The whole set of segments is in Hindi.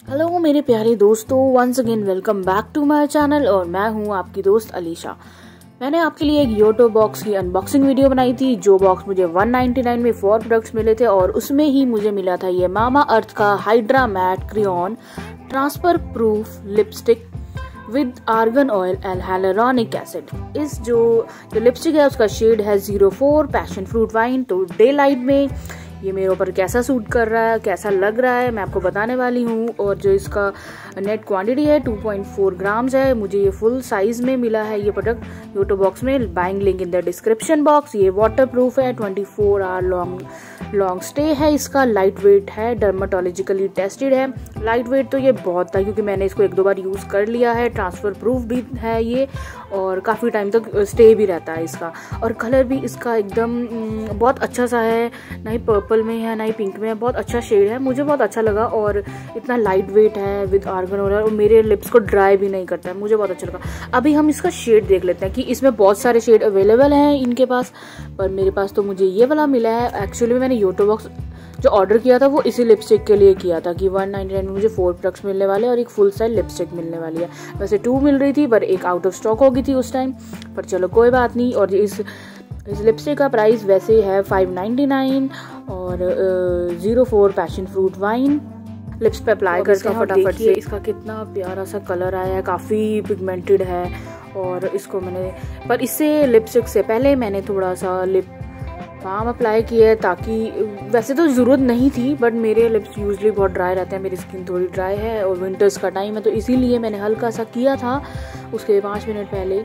हेलो मेरे प्यारे दोस्तों, once again welcome back to my channel. और मैं हूं आपकी दोस्त अलीशा। मैंने आपके लिए एक योटो बॉक्स की अनबॉक्सिंग वीडियो बनाई थी। जो बॉक्स मुझे 199 में 4 प्रोडक्ट्स मिले थे और उसमें ही मुझे मिला था ये मामा अर्थ का hydra matte crayon transfer proof lipstick with argan oil and hyaluronic acid. इस जो लिपस्टिक है उसका शेड है 04 पैशन फ्रूट वाइन। तो डे लाइट में ये मेरे ऊपर कैसा सूट कर रहा है, कैसा लग रहा है, मैं आपको बताने वाली हूँ। और जो इसका नेट क्वांटिटी है 2.4 ग्राम्स है। मुझे ये फुल साइज में मिला है ये प्रोडक्ट योटो बॉक्स में। Buying link in the description box. ये वाटर प्रूफ है, 24 आवर लॉन्ग स्टे है इसका, लाइट वेट है, डर्माटोलॉजिकली टेस्टेड है। लाइट वेट तो ये बहुत था क्योंकि मैंने इसको 1-2 बार यूज़ कर लिया है। ट्रांसफ़र प्रूफ भी है ये और काफ़ी टाइम तक स्टे भी रहता है इसका। और कलर भी इसका एकदम बहुत अच्छा सा है, ना ही पर्पल में है ना ही पिंक में है, बहुत अच्छा शेड है, मुझे बहुत अच्छा लगा। और इतना लाइट वेट है विद आर्गन ऑयल और मेरे लिप्स को ड्राई भी नहीं करता है, मुझे बहुत अच्छा लगा। अभी हम इसका शेड देख लेते हैं कि इसमें बहुत सारे शेड अवेलेबल हैं इनके पास, पर मेरे पास तो मुझे ये वाला मिला है। एक्चुअली मैंने योटो बॉक्स जो ऑर्डर किया था वो इसी लिपस्टिक के लिए किया था कि 199 में मुझे 4 प्रोडक्ट्स मिलने वाले और एक फुल साइज लिपस्टिक मिलने वाली है। वैसे 2 मिल रही थी पर एक आउट ऑफ स्टॉक हो गई थी उस टाइम, पर चलो कोई बात नहीं। और इस लिपस्टिक का प्राइस वैसे है 599 और 04 पैशन फ्रूट वाइन। लिप्स पे अप्लाई करके फटाफट से। इसका कितना प्यारा सा कलर आया है, काफ़ी पिगमेंटेड है। और इसको मैंने पर इससे लिपस्टिक से पहले मैंने थोड़ा सा लिप बाम अप्लाई किया है, ताकि वैसे तो ज़रूरत नहीं थी बट मेरे लिप्स यूजली बहुत ड्राई रहते हैं, मेरी स्किन थोड़ी ड्राई है और विंटर्स का टाइम है, तो इसीलिए मैंने हल्का सा किया था उसके 5 मिनट पहले।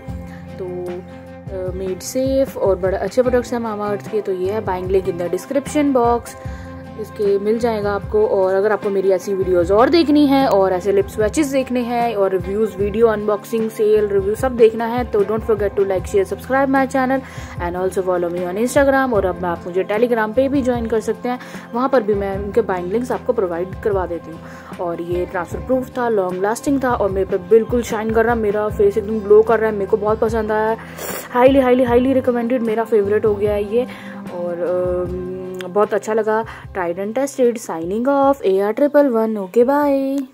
तो मेड सेफ और बड़े अच्छे प्रोडक्ट्स हैं मामा अर्थ के। तो ये है, buying link in the description box, इसके मिल जाएगा आपको। और अगर आपको मेरी ऐसी वीडियोस और देखनी है और ऐसे लिप स्वैचेस देखने हैं और reviews, video unboxing, sale review सब देखना है तो don't forget to like, share, subscribe my channel and also follow me on Instagram. और अब आप मुझे टेलीग्राम पे भी ज्वाइन कर सकते हैं, वहाँ पर भी मैं उनके बाइंग लिंक्स आपको प्रोवाइड करवा देती हूँ। और ये ट्रांसफर प्रूफ था, लॉन्ग लास्टिंग था और मेरे पे बिल्कुल शाइन कर रहा है, मेरा फेस एकदम ग्लो कर रहा है, मेरे को बहुत पसंद आया है। हाईली हाईली हाईली रिकमेंडेड, मेरा फेवरेट हो गया है ये और बहुत अच्छा लगा। Tried and tested. Signing off AR111। Okay bye.